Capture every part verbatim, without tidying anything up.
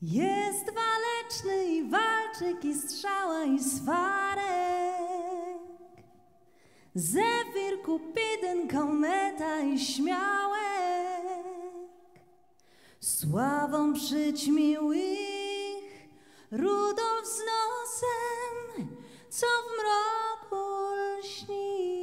Jest waleczny i walczyk, i strzała, i swarek. Zefir, Kupidyn, kometa i śmiałek. Sławą przyćmił ich Rudolf z nosem, co w mroku lśni.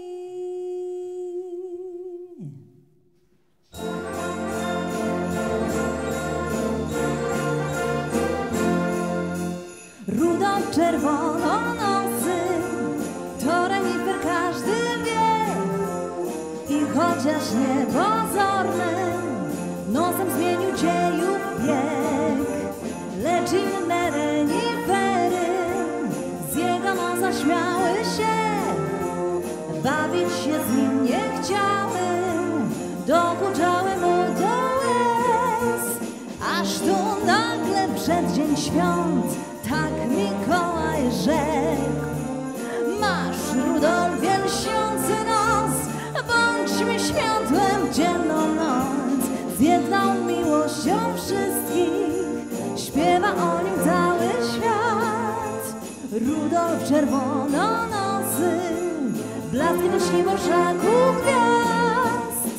Rudolf czerwononosy, to renifer każdy wie. I chociaż niepozorny, nosem zmienił dziejów bieg. Lecz inne renifery z jego nosa śmiały się. Bawić się z nim nie chciały, dokuczały mu do łez. Aż tu nagle przed dzień świąt tak Mikołaj rzekł: masz, Rudolfie, lśniący nos, bądźmy światłem w ciemną noc. Z jedną miłością wszystkich śpiewa o nim cały świat. Rudolf czerwononosy, blaskiem lśni w orszaku gwiazd.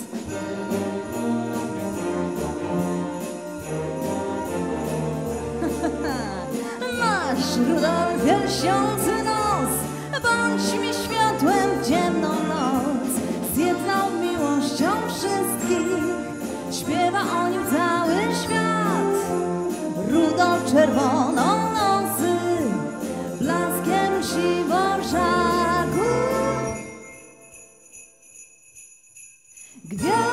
Masz, Rudolfie, lśniący nos, bądźmy światłem w ciemną noc. Z jedną miłością wszystkich śpiewa o nim cały świat. Rudolf czerwononosy, blaskiem lśni w orszaku gwiazd.